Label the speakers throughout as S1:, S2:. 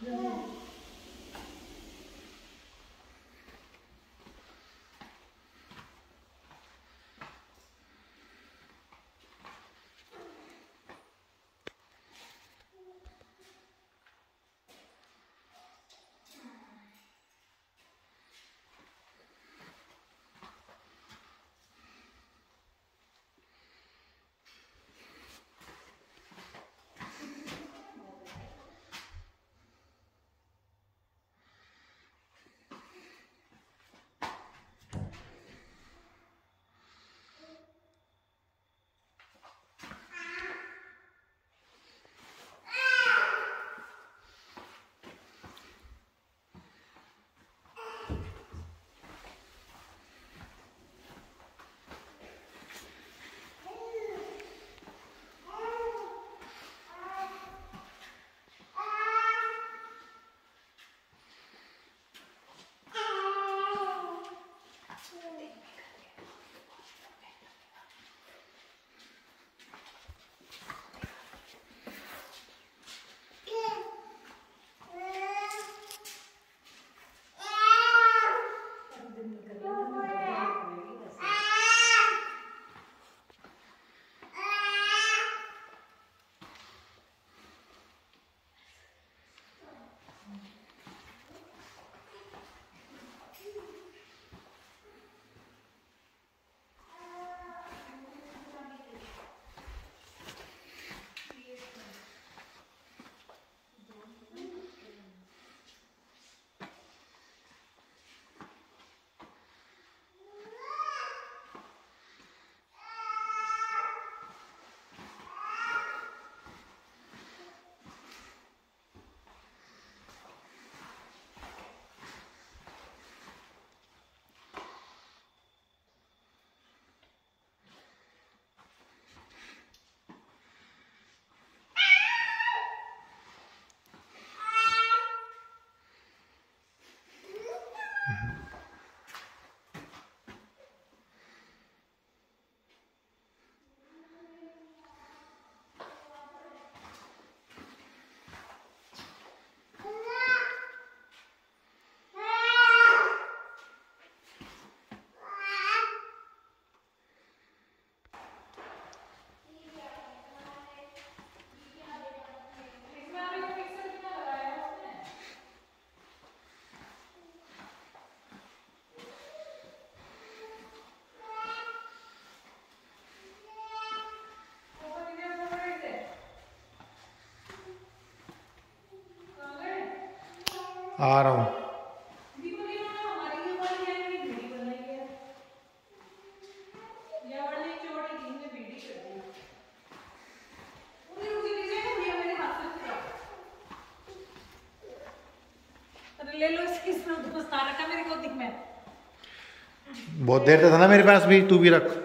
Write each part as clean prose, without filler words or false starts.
S1: आ रहा हूँ।
S2: ले लो इसकी रखा मेरे को में।
S1: बहुत देर तक था ना मेरे पास भी, तू भी रख।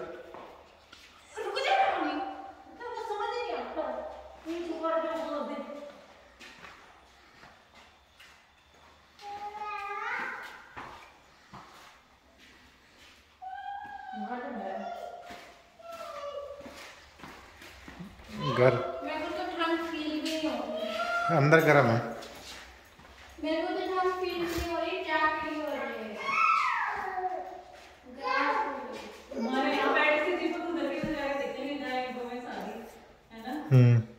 S1: घर
S3: मेरे को तो ठंड फील भी नहीं हो रही।
S1: अंदर गर्म है।
S3: मेरे को तो ठंड फील नहीं हो रही, क्या फील हो रही है?
S2: हमारे यहाँ बैठ के दीपक उधर भी जाके देखने नहीं जाए, दो में शादी है ना।